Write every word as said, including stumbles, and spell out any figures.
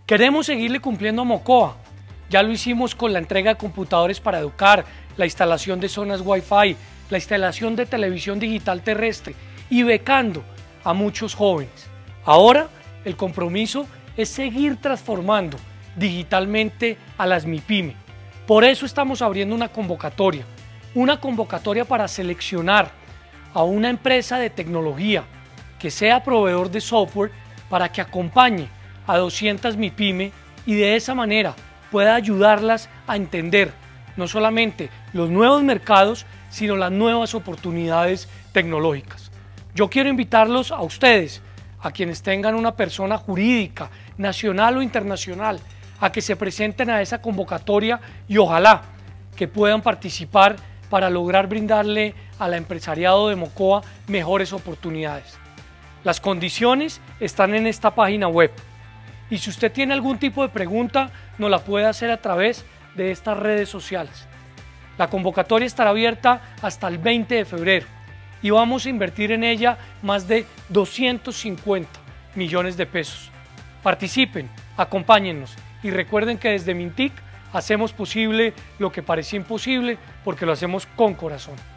Queremos seguirle cumpliendo a Mocoa. Ya lo hicimos con la entrega de computadores para educar, la instalación de zonas Wi-Fi, la instalación de televisión digital terrestre y becando a muchos jóvenes. Ahora el compromiso es seguir transformando digitalmente a las MIPYME. Por eso estamos abriendo una convocatoria, una convocatoria para seleccionar a una empresa de tecnología que sea proveedor de software para que acompañe a doscientas MIPYME y de esa manera pueda ayudarlas a entender no solamente los nuevos mercados, sino las nuevas oportunidades tecnológicas. Yo quiero invitarlos a ustedes, a quienes tengan una persona jurídica, nacional o internacional, a que se presenten a esa convocatoria y ojalá que puedan participar para lograr brindarle al empresariado de Mocoa mejores oportunidades. Las condiciones están en esta página web y si usted tiene algún tipo de pregunta nos la puede hacer a través de estas redes sociales. La convocatoria estará abierta hasta el veinte de febrero y vamos a invertir en ella más de doscientos cincuenta millones de pesos. Participen, acompáñennos y recuerden que desde Mintic hacemos posible lo que parecía imposible porque lo hacemos con corazón.